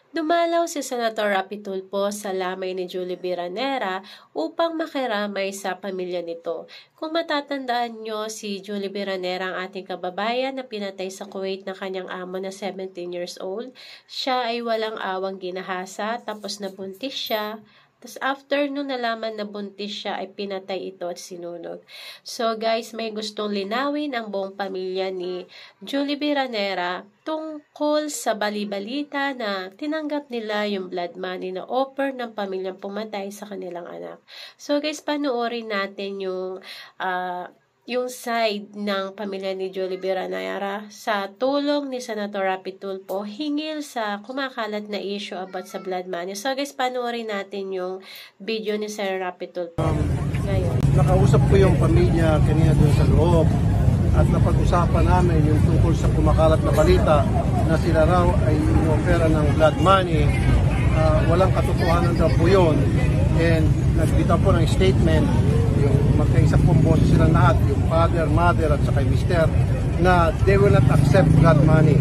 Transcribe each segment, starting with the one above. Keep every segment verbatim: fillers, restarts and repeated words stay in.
Dumalaw si Senator Rapi Tulfo sa lamay ni Julie Viranera upang makiramay sa pamilya nito. Kung matatandaan nyo, si Julie Viranera ang ating kababayan na pinatay sa Kuwait ng kanyang amo na seventeen years old. Siya ay walang awang ginahasa, tapos nabuntis siya. Tapos after nung nalaman na buntis siya, ay pinatay ito at sinunog. So guys, may gustong linawin ang buong pamilya ni Julie Viranera tungkol sa bali-balita na tinanggap nila yung blood money na offer ng pamilyang pumatay sa kanilang anak. So guys, panoorin natin yung uh, yung side ng pamilya ni Julie Viranera sa tulong ni Senator Rapi Tulfo hingil sa kumakalat na issue about sa blood money. So guys, panoorin natin yung video ni Sir Rapi Tulfo um, ngayon. Nakausap ko yung pamilya kanina doon sa loob at napag-usapan namin yung tungkol sa kumakalat na balita na sila raw ay inopera ng blood money. Uh, walang katotohanan daw po yun, and nagbitaw po ng statement yung magkaisa pong boses sila lahat, yung father, mother at saka yung mister, na they will not accept blood money.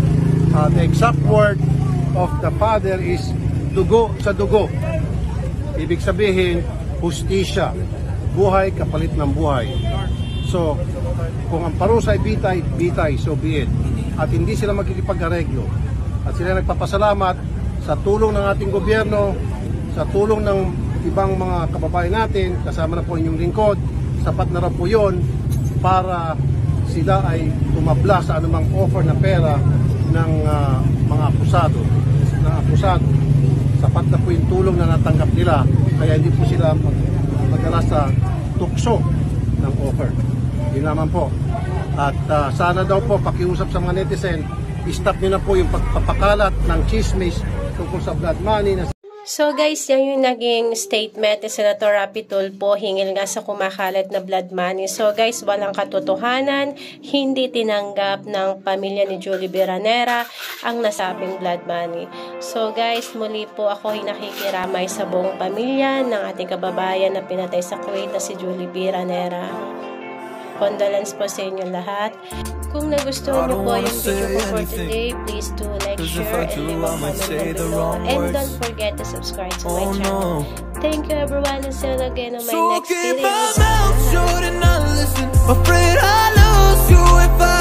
Uh, the exact word of the father is dugo sa dugo. Ibig sabihin, hustisya, buhay kapalit ng buhay. So, kung ang parusa ay bitay, bitay, so be it. At hindi sila magkikipag-areglo. At sila nagpapasalamat sa tulong ng ating gobyerno, sa tulong ng ibang mga kababayan natin, kasama na po inyong lingkod, sapat na raw po yun para sila ay tumabla sa anumang offer na pera ng uh, mga akusado. Na akusado. Sapat na po yung tulong na natanggap nila, kaya hindi po sila mag magdala sa tukso ng offer. Yun naman po. At uh, sana daw po pakiusap sa mga netizen, i-stop nyo na po yung pagpapakalat ng chismis tungkol sa blood money na. So guys, yan yung naging statement ni Senator Rapi Tulfo hingil nga sa kumakalat na blood money. So guys, walang katotohanan, hindi tinanggap ng pamilya ni Julie Viranera ang nasabing blood money. So guys, muli po ako ay nakikiramay sa buong pamilya ng ating kababayan na pinatay sa Kuwait na si Julie Viranera. Condolence po sa inyo lahat. Kung nagustuhan niyo po yung video ko for today, please do like, share, and leave a comment below. And don't forget to subscribe to my channel. Thank you everyone, and see you again on my next video.